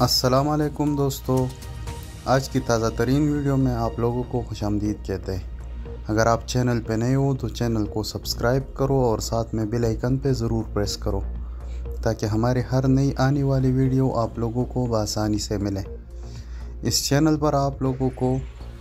अस्सलाम वालेकुम दोस्तों, आज की ताज़ा तरीन वीडियो में आप लोगों को खुशामदीद कहते हैं। अगर आप चैनल पे नए हो तो चैनल को सब्सक्राइब करो और साथ में बेल आइकन पे ज़रूर प्रेस करो ताकि हमारे हर नई आने वाली वीडियो आप लोगों को आसानी से मिले। इस चैनल पर आप लोगों को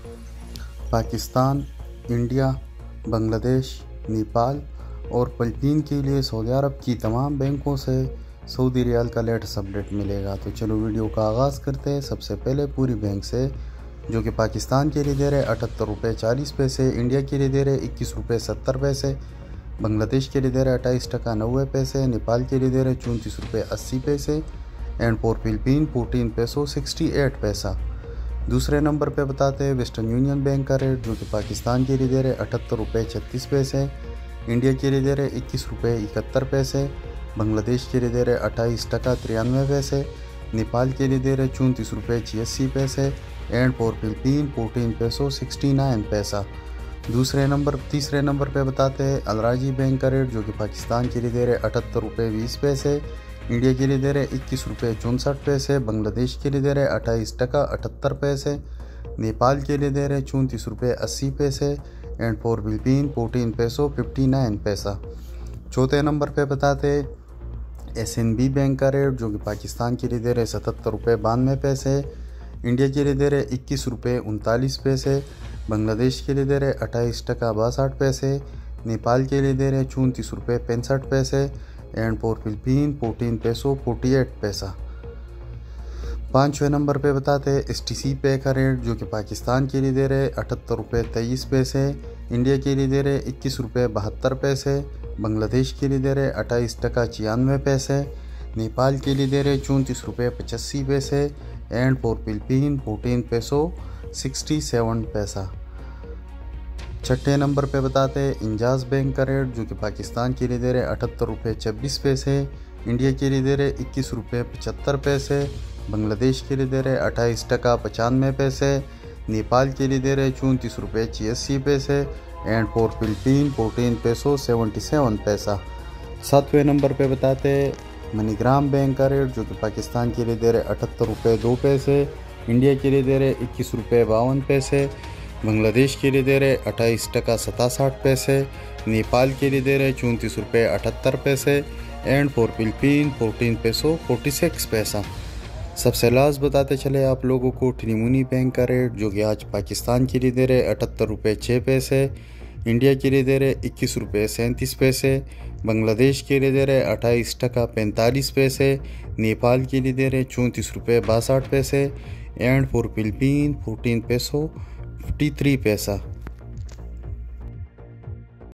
पाकिस्तान, इंडिया, बांग्लादेश, नेपाल और फ़िलीपीन के लिए सऊदी अरब की तमाम बैंकों से सऊदी रियाल का लेटेस्ट अपडेट मिलेगा। तो चलो वीडियो का आगाज़ करते हैं। सबसे पहले पूरी बैंक से, जो कि पाकिस्तान के लिए दे रहे 78 रुपये 40 पैसे, इंडिया के लिए दे रहे 21 रुपये 70 पैसे, बांग्लादेश के लिए दे रहे 28 टका 90 पैसे, नेपाल के लिए दे रहे 34 रुपये 80 पैसे एंड फॉर फिलीपीन 14 पेसो 68 पैसा। दूसरे नंबर पे बताते हैं वेस्टर्न यूनियन बैंक का रेट, जो कि पाकिस्तान के लिए दे रहे 78 रुपये 36 पैसे, इंडिया के लिए दे रहे 21 रुपये 71 पैसे, बांग्लादेश के लिए दे रहे 28 टका 93 पैसे, नेपाल के लिए दे रहे 34 रुपये 86 पैसे एंड फॉर फिलीपीन 14 पेसो 69 पैसा। तीसरे नंबर पे बताते हैं अलराजी बैंक का रेट, जो कि पाकिस्तान के लिए दे रहे 78 रुपये 20 पैसे, इंडिया के लिए दे रहे 21 रुपये 64 पैसे, बांग्लादेश के लिए दे रहे 28 टका 78 पैसे, नेपाल के लिए दे रहे 34 रुपये 80 पैसे एंड फॉर फिलीपीन 14 पेसो 59 पैसा। चौथे नंबर पे बताते SNB बैंक का रेट, जो कि पाकिस्तान के लिए दे रहे 77 रुपये 92 पैसे, इंडिया के लिए दे रहे 21 रुपये 39 पैसे, बांग्लादेश के लिए दे रहे 28 टका 62 पैसे, नेपाल के लिए दे रहे 34 रुपये 65 पैसे एंड फॉर फिलीपीन 14 पेसो 48 पैसा। पाँचवें नंबर पे बताते STC पे का रेट, जो कि पाकिस्तान के लिए दे रहे 78 रुपये 23 पैसे, इंडिया के लिए दे रहे 21 रुपये 72 पैसे, बांग्लादेश के लिए दे रहे 28 टका 96 पैसे, नेपाल के लिए दे रहे 34 रुपये 85 पैसे एंड फॉर फिलीपीन 14 पेसो 67 पैसा। छठे नंबर पे बताते हैं इंजाज बैंक का रेट, जो कि पाकिस्तान के लिए दे रहे 78 रुपये 26 पैसे, इंडिया के लिए दे रहे 21 रुपये 75 पैसे, बांग्लादेश के लिए दे रहे 28 टका 95 पैसे, नेपाल के लिए दे रहे 34 रुपये 86 पैसे एंड फॉर फिलीपीन 14 पेसो 77 पैसा। सातवें नंबर पे बताते मनीग्राम बैंक का रेट, जो कि पाकिस्तान के लिए दे रहे 78 रुपये 2 पैसे, इंडिया के लिए दे रहे 21 रुपये 52 पैसे, बांग्लादेश के लिए दे रहे 28 टका 67 पैसे, नेपाल के लिए दे रहे 34 रुपये 78 पैसे एंड फॉर फिलीपीन 14 पेसो 46 पैसा। सबसे लास्ट बताते चले आप लोगों को ट्रिमुनी बैंक का रेट, जो कि आज पाकिस्तान के लिए दे रहे 78 रुपये 6 पैसे, इंडिया के लिए दे रहे 21 रुपये 37 पैसे, बांग्लादेश के लिए दे रहे 28 टका 45 पैसे, नेपाल के लिए दे रहे 34 रुपये 62 पैसे एंड फॉर फिलीपीन 14 पेसो 53 पैसा।